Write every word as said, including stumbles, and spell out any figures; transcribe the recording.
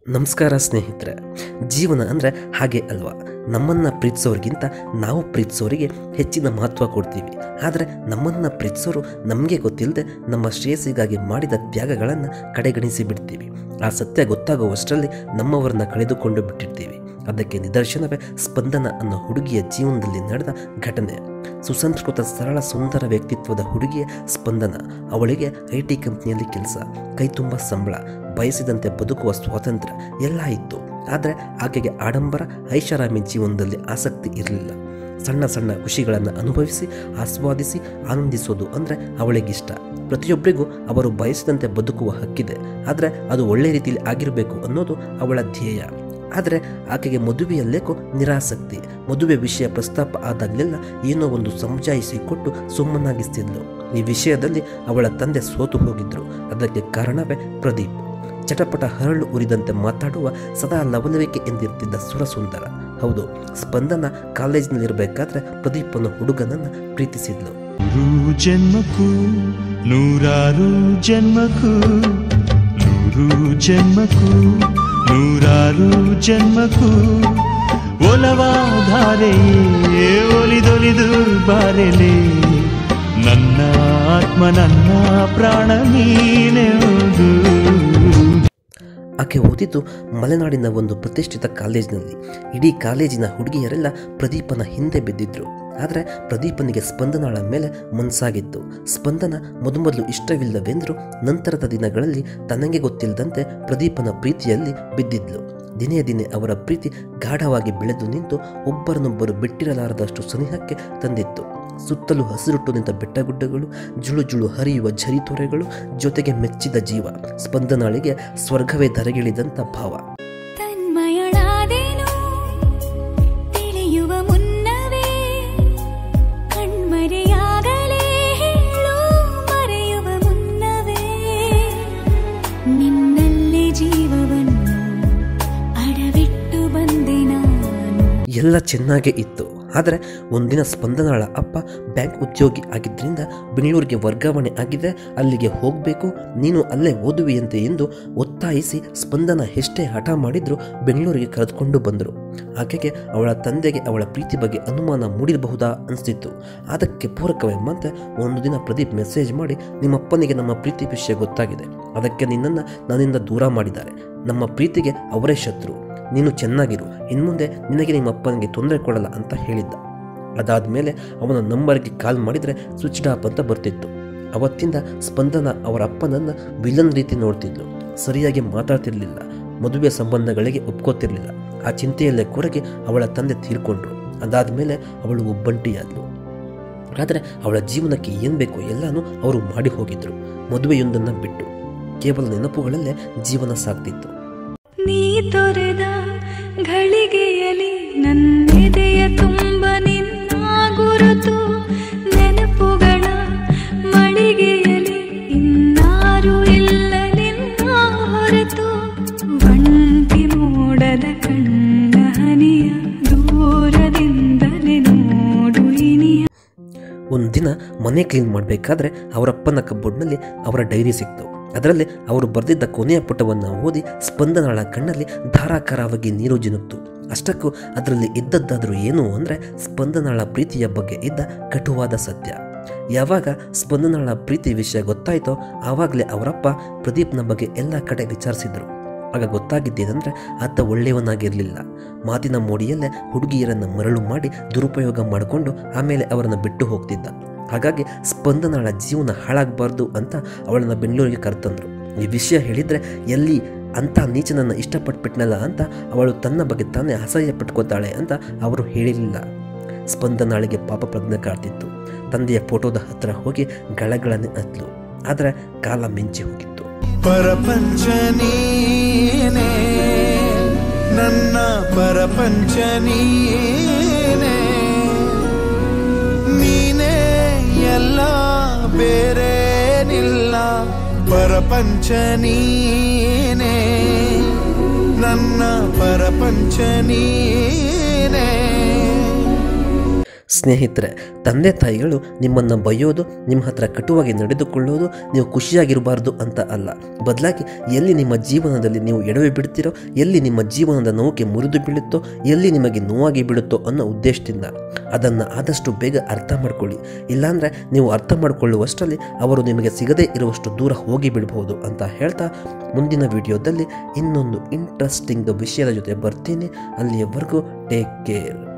ನಮಸ್ಕಾರ ಸ್ನೇಹಿತರೆ. ಜೀವನ ಅಂದರೆ ಹಾಗೆ ಅಲ್ವಾ? ನಮ್ಮನ್ನು ಪ್ರೀತಿಸೋರಿಗಿಂತ ನಾವು ಪ್ರೀತಿಸೋರಿಗೆ ಹೆಚ್ಚಿನ ಮಹತ್ವ ಕೊಡ್ತೀವಿ. ಆದರೆ ನಮ್ಮನ್ನು ಪ್ರೀತಿಸೋರು ನಮಗೆ ಗೊತ್ತಿಲ್ಲದೆ ನಮ್ಮ ಶ್ರೇಯಸ್ಸಿಗಾಗಿ ಮಾಡಿದ ತ್ಯಾಗಗಳನ್ನು ಕಡೆಗಣಿಸಿ ಬಿಡ್ತೀವಿ. ಆ ಸತ್ಯ ಗೊತ್ತಾಗುವಷ್ಟರಲ್ಲಿ ನಮ್ಮವರನ್ನ ಕಳೆದುಕೊಂಡು ಬಿಟ್ಟಿರ್ತೀವಿ. ಅದಕ್ಕೆ ನಿದರ್ಶನವೇ ಸ್ಪಂದನ ಅನ್ನೋ ಹುಡುಗಿಯ ಜೀವನದಲ್ಲಿ ನಡೆದ ಘಟನೆ. ಸುಸಂಸ್ಕೃತ ಸರಳ ಸುಂದರ ವ್ಯಕ್ತಿತ್ವದ ಹುಡುಗಿಯ ಸ್ಪಂದನ. ಅವಳಿಗೆ ಐ ಟಿ ಕಂಪ್ನಿಯಲ್ಲಿ ಕೆಲಸ, ಕೈ ತುಂಬ ಸಂಬಳ, ಬಯಸಿದಂತೆ ಬದುಕುವ ಸ್ವಾತಂತ್ರ್ಯ ಎಲ್ಲ ಇತ್ತು. ಆದರೆ ಆಕೆಗೆ ಆಡಂಬರ ಐಷಾರಾಮಿ ಜೀವನದಲ್ಲಿ ಆಸಕ್ತಿ ಇರಲಿಲ್ಲ. ಸಣ್ಣ ಸಣ್ಣ ಖುಷಿಗಳನ್ನು ಅನುಭವಿಸಿ ಆಸ್ವಾದಿಸಿ ಆನಂದಿಸೋದು ಅಂದರೆ ಅವಳಿಗಿಷ್ಟ. ಪ್ರತಿಯೊಬ್ಬರಿಗೂ ಅವರು ಬಯಸಿದಂತೆ ಬದುಕುವ ಹಕ್ಕಿದೆ, ಆದರೆ ಅದು ಒಳ್ಳೆಯ ರೀತಿಯಲ್ಲಿ ಆಗಿರಬೇಕು ಅನ್ನೋದು ಅವಳ ಧ್ಯೇಯ. ಆದರೆ ಆಕೆಗೆ ಮದುವೆಯಲ್ಲೇಕೋ ನಿರಾಸಕ್ತಿ. ಮದುವೆ ವಿಷಯ ಪ್ರಸ್ತಾಪ ಆದಾಗಲೆಲ್ಲ ಏನೋ ಒಂದು ಸಮಜಾಯಿಸಿ ಕೊಟ್ಟು ಸುಮ್ಮನಾಗಿಸ್ತಿದ್ಲು. ಈ ವಿಷಯದಲ್ಲಿ ಅವಳ ತಂದೆ ಸೋತು ಹೋಗಿದ್ರು. ಅದಕ್ಕೆ ಕಾರಣವೇ ಪ್ರದೀಪ್. ಚಟಪಟ ಹರಳು ಉರಿದಂತೆ ಮಾತಾಡುವ, ಸದಾ ಲವಲವಿಕೆ ಎಂದಿರ್ತಿದ್ದ ಸುರಸುಂದರ. ಹೌದು, ಸ್ಪಂದನ ಕಾಲೇಜಿನಲ್ಲಿರಬೇಕಾದ್ರೆ ಪ್ರದೀಪ್ ಅನ್ನೋ ಹುಡುಗನನ್ನ ಪ್ರೀತಿಸಿದ್ಲು. ನೂರು ಜನ್ಮಕ್ಕೂ ನೂರಾರು ಜನ್ಮಕ್ಕೂ ನೂರು ಜನ್ಮಕ್ಕೂ ನೂರಾರು ಜನ್ಮಕ್ಕೂ ಒಲವಾಧಾರೆಯೇ ಒಲಿದೊಲಿದು ಬಾರೆಲೆ ನನ್ನ ಆತ್ಮ ನನ್ನ ಪ್ರಾಣ ನೀನೆಂದು. ಆಕೆ ಓದಿದ್ದು ಮಲೆನಾಡಿನ ಒಂದು ಪ್ರತಿಷ್ಠಿತ ಕಾಲೇಜಿನಲ್ಲಿ. ಇಡೀ ಕಾಲೇಜಿನ ಹುಡುಗಿಯರೆಲ್ಲ ಪ್ರದೀಪನ ಹಿಂದೆ ಬಿದ್ದಿದ್ರು. ಆದರೆ ಪ್ರದೀಪನಿಗೆ ಸ್ಪಂದನಳ ಮೇಲೆ ಮನಸ್ಸಾಗಿತ್ತು. ಸ್ಪಂದನ ಮೊದಮೊದಲು ಇಷ್ಟವಿಲ್ಲವೆಂದರೂ ನಂತರದ ದಿನಗಳಲ್ಲಿ ತನಗೆ ಗೊತ್ತಿಲ್ಲದಂತೆ ಪ್ರದೀಪನ ಪ್ರೀತಿಯಲ್ಲಿ ಬಿದ್ದಿದ್ಲು. ದಿನೇ ದಿನೇ ಅವರ ಪ್ರೀತಿ ಗಾಢವಾಗಿ ಬೆಳೆದು ನಿಂತು ಒಬ್ಬರನ್ನೊಬ್ಬರು ಬಿಟ್ಟಿರಲಾರದಷ್ಟು ಸನಿಹಕ್ಕೆ ತಂದಿತ್ತು. ಸುತ್ತಲೂ ಹಸಿರುಟ್ಟು ನಿಂತ ಬೆಟ್ಟಗುಡ್ಡಗಳು, ಜುಳು ಜುಳು ಹರಿಯುವ ಝರಿತೊರೆಗಳು, ಜೊತೆಗೆ ಮೆಚ್ಚಿದ ಜೀವ. ಸ್ಪಂದನಾಳಿಗೆ ಸ್ವರ್ಗವೇ ಧರೆಗಿಳಿದಂಥ ಭಾವ. ಎಲ್ಲ ಚೆನ್ನಾಗೇ ಇತ್ತು. ಆದರೆ ಒಂದಿನ ಸ್ಪಂದನಾಳ ಅಪ್ಪ ಬ್ಯಾಂಕ್ ಉದ್ಯೋಗಿ ಆಗಿದ್ದರಿಂದ ಬೆಂಗಳೂರಿಗೆ ವರ್ಗಾವಣೆ ಆಗಿದೆ, ಅಲ್ಲಿಗೆ ಹೋಗಬೇಕು, ನೀನು ಅಲ್ಲೇ ಓದುವಿಯಂತೆ ಎಂದು ಒತ್ತಾಯಿಸಿ ಸ್ಪಂದನ ಎಷ್ಟೇ ಹಠ ಮಾಡಿದ್ರು ಬೆಂಗಳೂರಿಗೆ ಕರೆದುಕೊಂಡು ಬಂದರು. ಆಕೆಗೆ ಅವಳ ತಂದೆಗೆ ಅವಳ ಪ್ರೀತಿ ಬಗ್ಗೆ ಅನುಮಾನ ಮೂಡಿರಬಹುದಾ ಅನಿಸ್ತಿತ್ತು. ಅದಕ್ಕೆ ಪೂರಕವೆಂಬಂತೆ ಒಂದು ದಿನ ಪ್ರದೀಪ್ ಮೆಸೇಜ್ ಮಾಡಿ, ನಿಮ್ಮಪ್ಪನಿಗೆ ನಮ್ಮ ಪ್ರೀತಿ ವಿಷಯ ಗೊತ್ತಾಗಿದೆ, ಅದಕ್ಕೆ ನಿನ್ನನ್ನು ನನ್ನಿಂದ ದೂರ ಮಾಡಿದ್ದಾರೆ, ನಮ್ಮ ಪ್ರೀತಿಗೆ ಅವರೇ ಶತ್ರು, ನೀನು ಚೆನ್ನಾಗಿರು, ಇನ್ಮುಂದೆ ನಿನಗೆ ನಿಮ್ಮ ಅಪ್ಪನಿಗೆ ತೊಂದರೆ ಕೊಡಲ್ಲ ಅಂತ ಹೇಳಿದ್ದ. ಅದಾದಮೇಲೆ ಅವನ ನಂಬರ್ಗೆ ಕಾಲ್ ಮಾಡಿದರೆ ಸ್ವಿಚ್ ಆಫ್ ಅಂತ ಬರ್ತಿತ್ತು. ಅವತ್ತಿಂದ ಸ್ಪಂದನ ಅವರ ಅಪ್ಪನನ್ನು ವಿಲನ್ ರೀತಿ ನೋಡ್ತಿದ್ಲು. ಸರಿಯಾಗಿ ಮಾತಾಡ್ತಿರ್ಲಿಲ್ಲ, ಮದುವೆ ಸಂಬಂಧಗಳಿಗೆ ಒಪ್ಕೋತಿರ್ಲಿಲ್ಲ. ಆ ಚಿಂತೆಯಲ್ಲೇ ಕೊರಗೆ ಅವಳ ತಂದೆ ತೀರ್ಕೊಂಡ್ರು. ಅದಾದಮೇಲೆ ಅವಳು ಒಬ್ಬಂಟಿಯಾದ್ಲು. ಆದರೆ ಅವಳ ಜೀವನಕ್ಕೆ ಏನು ಬೇಕೋ ಎಲ್ಲನೂ ಅವರು ಮಾಡಿ ಹೋಗಿದ್ರು. ಮದುವೆಯೊಂದನ್ನು ಬಿಟ್ಟು ಕೇವಲ ನೆನಪುಗಳಲ್ಲೇ ಜೀವನ ಸಾಗ್ತಿತ್ತು. ನೀ ತೊರೆದ ಘಳಿಗೆಯಲಿ ನನ್ನೆದೆಯ ತುಂಬ ನಿನ್ನ ಗುರುತು, ನೆನಪುಗಳ ಮಳಿಗೆಯಲಿ ಇನ್ನಾರು ಇಲ್ಲ ನಿನ್ನ ಹೊರತು, ಬಂಟಿ ಮೋಡದ ಕಣ್ಣ ಹನಿಯ ದೂರದಿಂದಲೇ ನೋಡು ಇನಿಯ. ಒಂದಿನ ಮನೆ ಕ್ಲೀನ್ ಮಾಡಬೇಕಾದ್ರೆ ಅವರಪ್ಪನ ಕಬೋರ್ಡ್ನಲ್ಲಿ ಅವರ ಡೈರಿ ಸಿಕ್ತು. ಅದರಲ್ಲಿ ಅವರು ಬರೆದಿದ್ದ ಕೊನೆಯ ಪುಟವನ್ನು ಓದಿ ಸ್ಪಂದನಾಳ ಕಣ್ಣಲ್ಲಿ ಧಾರಾಕಾರವಾಗಿ ನೀರು ಜಿನುಕ್ತು. ಅಷ್ಟಕ್ಕೂ ಅದರಲ್ಲಿ ಇದ್ದದ್ದಾದರೂ ಏನು ಅಂದರೆ ಸ್ಪಂದನಾಳ ಪ್ರೀತಿಯ ಬಗ್ಗೆ ಇದ್ದ ಕಟುವಾದ ಸತ್ಯ. ಯಾವಾಗ ಸ್ಪಂದನಾಳ ಪ್ರೀತಿ ವಿಷಯ ಗೊತ್ತಾಯಿತೋ ಆವಾಗಲೇ ಅವರಪ್ಪ ಪ್ರದೀಪ್ನ ಬಗ್ಗೆ ಎಲ್ಲ ಕಡೆ ವಿಚಾರಿಸಿದ್ರು. ಆಗ ಗೊತ್ತಾಗಿದ್ದೇನೆಂದರೆ ಆತ ಒಳ್ಳೆಯವನಾಗಿರಲಿಲ್ಲ. ಮಾತಿನ ಮೋಡಿಯಲ್ಲೇ ಹುಡುಗಿಯರನ್ನು ಮರಳು ಮಾಡಿ ದುರುಪಯೋಗ ಮಾಡಿಕೊಂಡು ಆಮೇಲೆ ಅವರನ್ನು ಬಿಟ್ಟು ಹೋಗ್ತಿದ್ದ. ಹಾಗಾಗಿ ಸ್ಪಂದನಾಳ ಜೀವನ ಹಾಳಾಗಬಾರ್ದು ಅಂತ ಅವಳನ್ನು ಬೆಂಗಳೂರಿಗೆ ಕರೆತಂದರು. ಈ ವಿಷಯ ಹೇಳಿದರೆ ಎಲ್ಲಿ ಅಂಥ ನೀಚನನ್ನು ಇಷ್ಟಪಟ್ಬಿಟ್ನಲ್ಲ ಅಂತ ಅವಳು ತನ್ನ ಬಗ್ಗೆ ತಾನೇ ಅಸಹ್ಯ ಪಟ್ಕೋತಾಳೆ ಅಂತ ಅವರು ಹೇಳಿರಲಿಲ್ಲ. ಸ್ಪಂದನಾಳಿಗೆ ಪಾಪ ಪ್ರಜ್ಞೆ ಕಾಡ್ತಿತ್ತು. ತಂದೆಯ ಫೋಟೋದ ಹತ್ರ ಹೋಗಿ ಗಳಗಳನ್ನೇ ಹತ್ಲು. ಆದರೆ ಕಾಲ ಮಿಂಚಿ ಹೋಗಿತ್ತು. ಪರಪಂಚ ನೀನೇ ನನ್ನ ಪರಪಂಚ ನೀನೇ, ನೀನೇ ಎಲ್ಲ ಬೇರೇನಿಲ್ಲ, ಪರಪಂಚ ನೀನೇ ನನ್ನ ಪರಪಂಚ ನೀನೇ. ಸ್ನೇಹಿತರೆ, ತಂದೆ ತಾಯಿಗಳು ನಿಮ್ಮನ್ನು ಬೈಯೋದು, ನಿಮ್ಮ ಹತ್ರ ಕಟುವಾಗಿ ನಡೆದುಕೊಳ್ಳೋದು ನೀವು ಖುಷಿಯಾಗಿರಬಾರ್ದು ಅಂತ ಅಲ್ಲ. ಬದಲಾಗಿ ಎಲ್ಲಿ ನಿಮ್ಮ ಜೀವನದಲ್ಲಿ ನೀವು ಎಡವಿ ಬಿಡ್ತೀರೋ, ಎಲ್ಲಿ ನಿಮ್ಮ ಜೀವನದ ನೌಕೆ ಮುರಿದು ಬೀಳುತ್ತೋ, ಎಲ್ಲಿ ನಿಮಗೆ ನೋವಾಗಿ ಬಿಡುತ್ತೋ ಅನ್ನೋ ಉದ್ದೇಶದಿಂದ ಅದನ್ನು ಆದಷ್ಟು ಬೇಗ ಅರ್ಥ ಮಾಡ್ಕೊಳ್ಳಿ. ಇಲ್ಲಾಂದರೆ ನೀವು ಅರ್ಥ ಮಾಡಿಕೊಳ್ಳುವಷ್ಟರಲ್ಲಿ ಅವರು ನಿಮಗೆ ಸಿಗದೇ ಇರುವಷ್ಟು ದೂರ ಹೋಗಿ ಬಿಡಬಹುದು ಅಂತ ಹೇಳ್ತಾ ಮುಂದಿನ ವಿಡಿಯೋದಲ್ಲಿ ಇನ್ನೊಂದು ಇಂಟ್ರೆಸ್ಟಿಂಗ್ ವಿಷಯದ ಜೊತೆ ಬರ್ತೀನಿ. ಅಲ್ಲಿಯವರೆಗೂ ಟೇಕ್ ಕೇರ್.